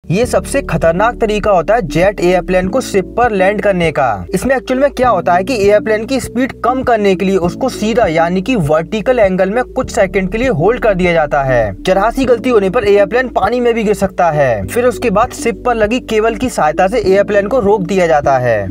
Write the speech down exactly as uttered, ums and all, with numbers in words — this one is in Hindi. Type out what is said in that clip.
ये सबसे खतरनाक तरीका होता है जेट एयरप्लेन को शिप पर लैंड करने का। इसमें एक्चुअल में क्या होता है कि एयरप्लेन की स्पीड कम करने के लिए उसको सीधा यानी कि वर्टिकल एंगल में कुछ सेकंड के लिए होल्ड कर दिया जाता है। जरा सी गलती होने पर एयरप्लेन पानी में भी गिर सकता है। फिर उसके बाद शिप पर लगी केबल की सहायता से एयरप्लेन को रोक दिया जाता है।